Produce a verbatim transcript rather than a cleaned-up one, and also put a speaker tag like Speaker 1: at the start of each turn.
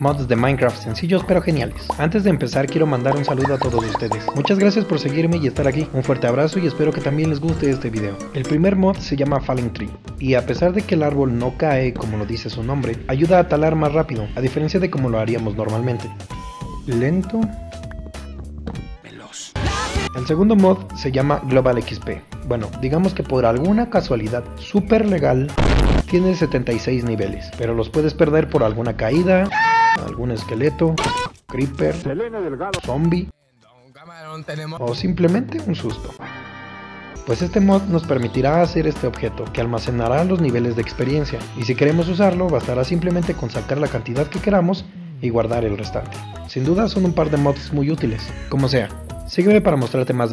Speaker 1: Mods de Minecraft sencillos pero geniales. Antes de empezar quiero mandar un saludo a todos ustedes. Muchas gracias por seguirme y estar aquí. Un fuerte abrazo y espero que también les guste este video. El primer mod se llama Falling Tree, y a pesar de que el árbol no cae como lo dice su nombre, ayuda a talar más rápido, a diferencia de como lo haríamos normalmente. Lento. Veloz. El segundo mod se llama Global X P. Bueno, digamos que por alguna casualidad súper legal tiene setenta y seis niveles, pero los puedes perder por alguna caída, algún esqueleto, creeper, zombie o simplemente un susto. Pues este mod nos permitirá hacer este objeto, que almacenará los niveles de experiencia, y si queremos usarlo bastará simplemente con sacar la cantidad que queramos y guardar el restante. Sin duda son un par de mods muy útiles. Como sea, sígueme para mostrarte más.